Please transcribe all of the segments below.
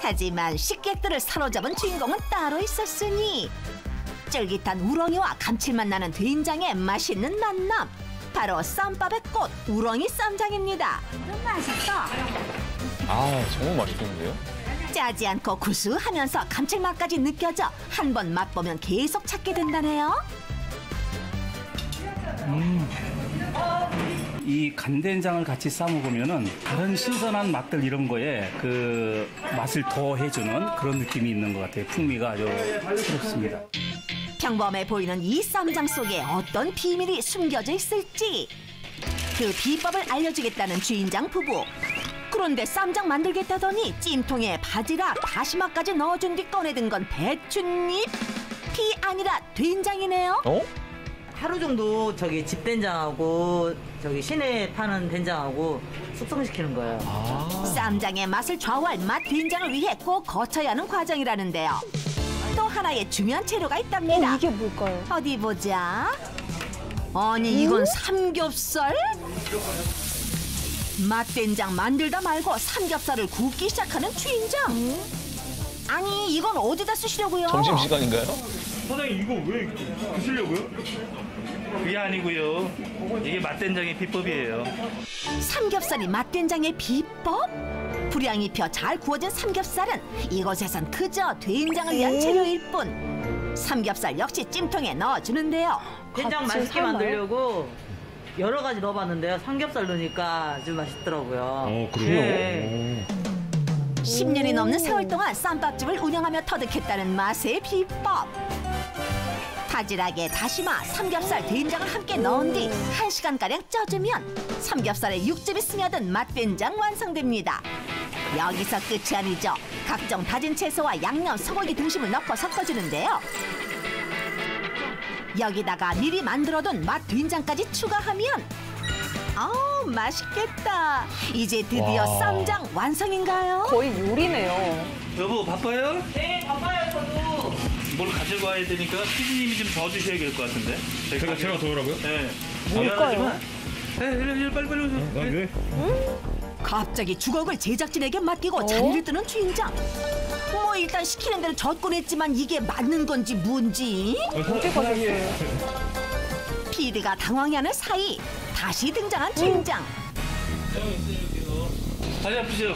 하지만 식객들을 사로잡은 주인공은 따로 있었으니 쫄깃한 우렁이와 감칠맛 나는 된장의 맛있는 만남. 바로 쌈밥의 꽃 우렁이 쌈장입니다. 너무 맛있어. 아, 정말 맛있겠는데요? 짜지 않고 구수하면서 감칠맛까지 느껴져 한 번 맛보면 계속 찾게 된다네요. 이 간된장을 같이 싸 먹으면은 다른 신선한 맛들 이런 거에 그 맛을 더해주는 그런 느낌이 있는 것 같아요. 풍미가 아주 새롭습니다. 평범해 보이는 이 쌈장 속에 어떤 비밀이 숨겨져 있을지 그 비법을 알려주겠다는 주인장 부부. 그런데 쌈장 만들겠다더니 찜통에 바지락, 다시마까지 넣어준 뒤 꺼내든 건 배춧잎? 피 아니라 된장이네요. 어? 하루 정도 저기 집된장하고 저기 시내에 파는 된장하고 숙성시키는 거예요. 쌈장의 맛을 좌우할 맛 된장을 위해 꼭 거쳐야 하는 과정이라는데요. 또 하나의 중요한 재료가 있답니다. 이게 뭘까요? 어디 보자. 아니 이건 삼겹살? 맛된장 만들다 말고 삼겹살을 굽기 시작하는 주인장. 아니 이건 어디다 쓰시려고요? 점심시간인가요? 사장님 이거 왜 드시려고요? 그게 아니고요. 이게 맛된장의 비법이에요. 삼겹살이 맛된장의 비법? 불향이 펴 잘 구워진 삼겹살은 이곳에선 그저 된장을 위한 재료일 뿐. 삼겹살 역시 찜통에 넣어주는데요. 된장 같이 맛있게 삶아요? 만들려고 여러 가지 넣어봤는데요. 삼겹살 넣으니까 아주 맛있더라고요. 그래요? 네. 10년이 넘는 세월 동안 쌈밥집을 운영하며 터득했다는 맛의 비법. 바지락에 다시마, 삼겹살, 된장을 함께 넣은 뒤 1시간가량 쪄주면 삼겹살에 육즙이 스며든 맛된장 완성됩니다. 여기서 끝이 아니죠. 각종 다진 채소와 양념, 소고기 등심을 넣고 섞어주는데요. 여기다가 미리 만들어둔 맛된장까지 추가하면 아우 맛있겠다. 이제 드디어 와. 쌈장 완성인가요? 거의 요리네요. 여보 바빠요? 네, 바빠요, 저도. 뭘 가지고 와야 되니까 피디님이 좀 도와주셔야 될 것 같은데. 제가 도우라고요? 네. 뭘까요? 네, 빨리 오세요. 왜? 갑자기 주걱을 제작진에게 맡기고 자리를 뜨는 주인장. 뭐 일단 시키는 대로 젓곤 했지만 이게 맞는 건지 뭔지 어디 가셨어요? PD가 당황해하는 사이 다시 등장한 주인장. 다리 아프죠?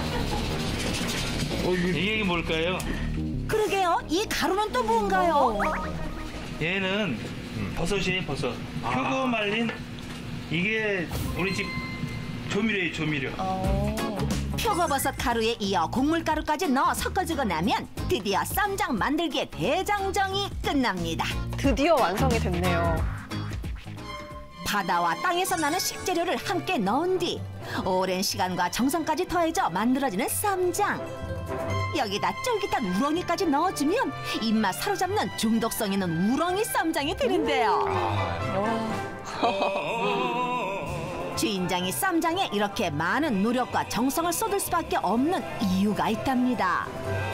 이게 뭘까요? 그러게요. 이 가루는 또 뭔가요? 얘는 버섯이에요, 버섯. 표고 말린 이게 우리 집 조미료예요, 조미료. 표고버섯 가루에 이어 곡물가루까지 넣어 섞어주고 나면 드디어 쌈장 만들기의 대장정이 끝납니다. 드디어 완성이 됐네요. 바다와 땅에서 나는 식재료를 함께 넣은 뒤 오랜 시간과 정성까지 더해져 만들어지는 쌈장. 여기다 쫄깃한 우렁이까지 넣어주면 입맛 사로잡는 중독성 있는 우렁이 쌈장이 되는데요. 주인장이 쌈장에 이렇게 많은 노력과 정성을 쏟을 수밖에 없는 이유가 있답니다.